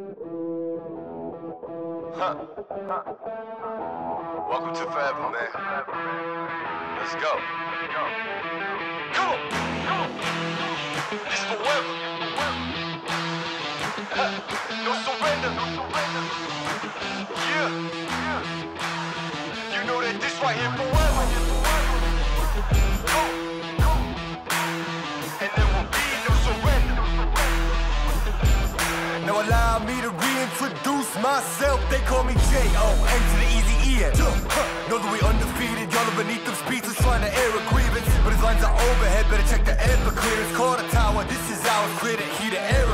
Welcome to forever, man. Let's go. Come on. This forever. No surrender. Yeah. You know that this right here forever. And there will be no surrender. Now allow me to reintroduce myself. They call me J.O.N. to the easy E.N. Know that we undefeated. Y'all are beneath them speeches trying to air a grievance, but his lines are overhead. Better check the air for clearance. Call the tower. This is ours. Clear the heat. The air